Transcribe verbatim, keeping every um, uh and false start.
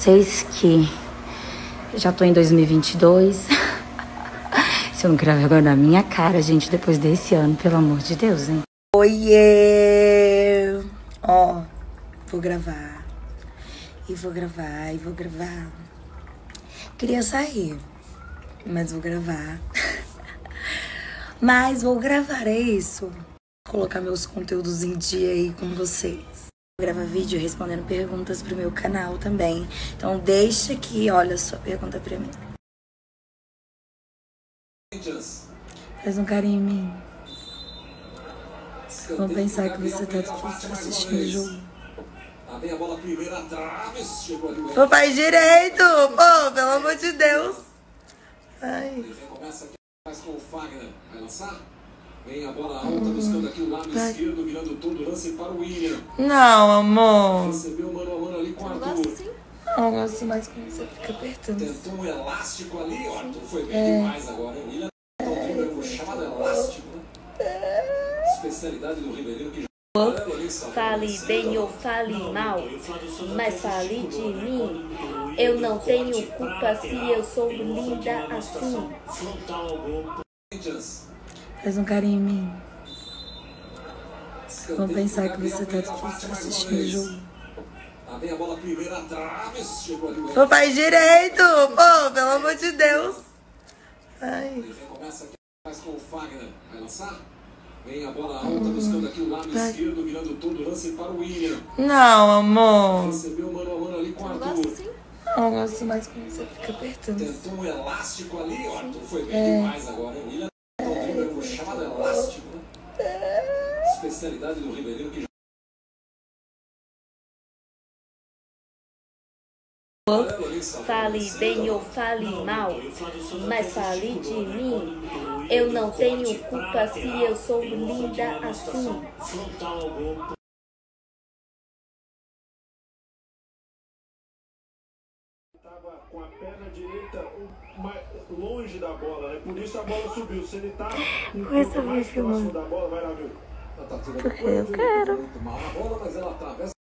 vocês que já tô em dois mil e vinte e dois. Se eu não criar vergonha na minha cara, gente, depois desse ano, pelo amor de Deus, hein? Oiê! Ó, vou gravar. E vou gravar, e vou gravar. Queria sair, mas vou gravar. Mas vou gravar, é isso. Vou colocar meus conteúdos em dia aí com vocês. Vou gravar vídeo respondendo perguntas pro meu canal também. Então deixa aqui, olha a sua pergunta pra mim. Faz um carinho em mim. Vou pensar que você tá assistindo o jogo. Pô, faz direito! Pô, pelo amor de Deus! Ai. Vem a bola alta, buscando aqui o lado Vai. esquerdo, virando todo o lance para o William. Não, amor. Recebeu mano a mano ali com o Arthur. Assim? Não, eu gosto mais quando você fica apertando. Tentou um elástico ali, o Arthur foi bem é. demais agora. O William é um chamado elástico. Especialidade do Ribeirinho que já... Fale bem ou fale mal, mas fale de mim. Eu não tenho culpa se eu sou linda assim. Faz um carinho em mim. Vou pensar que você tá assistindo o jogo. Pô, faz direito! Pô, pelo amor de Deus! Ai. Vem a bola alta, buscando aqui o lado Vai. esquerdo, virando todo o lance para o William. Não, amor. Recebeu mano a mano ali com o Arthur. Assim? Não, eu gosto mais quando você fica apertando. Tentou um elástico ali, o Arthur foi bem é. demais agora. O William é um chamado elástico. Especialidade do Ribeirinho que já... Fale bem ou fale mal, mas fale de mim. Eu não tenho culpa se eu sou linda assim. Estava com a perna direita mais longe da bola, né? Por isso a bola subiu. Se ele tá um pouco mais próximo da bola, vai lá, viu? Porque eu quero. A bola, mas ela atravessa.